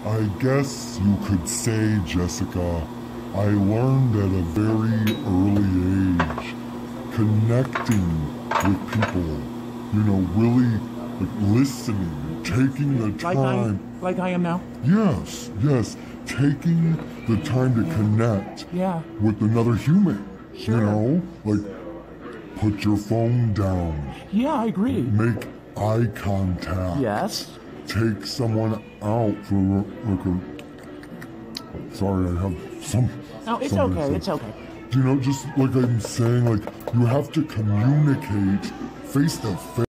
I guess you could say, Jessica, I learned at a very early age, connecting with people, really listening, taking the time. Like I am now? Yes, taking the time to connect with another human. Sure. Put your phone down. Yeah, I agree. Make eye contact. Yes. Take someone out for sorry, I have some. No, it's okay. It's okay. Just like I'm saying, you have to communicate face to face.